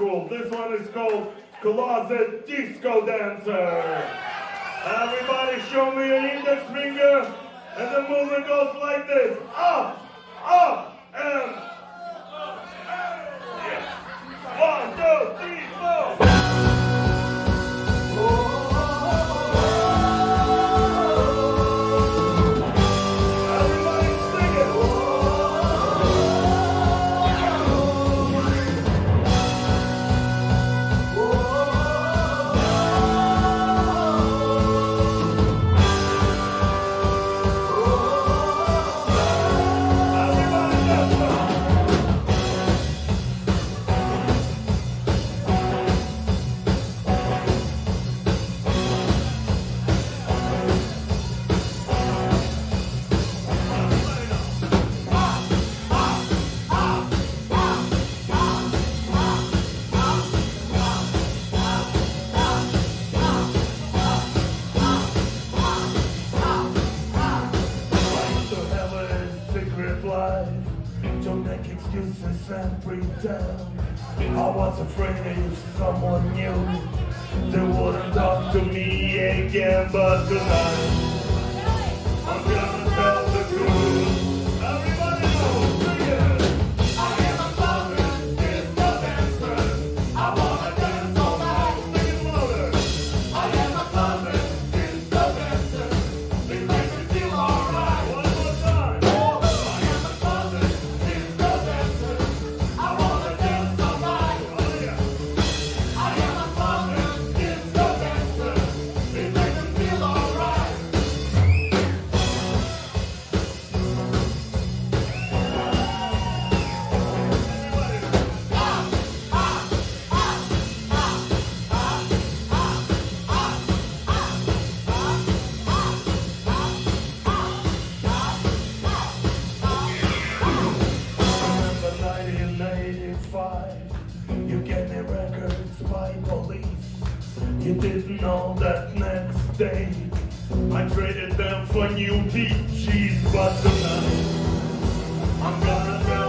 cool. This one is called Closet Disco Dancer. Everybody show me an index finger, and the movement goes like this. Up, up, and yes. 1, 2, 3, 4. Don't make excuses and pretend. I was afraid if someone knew they wouldn't talk to me again, but tonight I'm gonna tell the truth. Everybody knows, sing it. I am a closet disco dancer. I wanna dance all night. Sing it louder. I am a closet disco dancer. It makes me feel alright. One more time. You gave me records by police. You didn't know that next day I traded them for new peaches, but tonight I'm gonna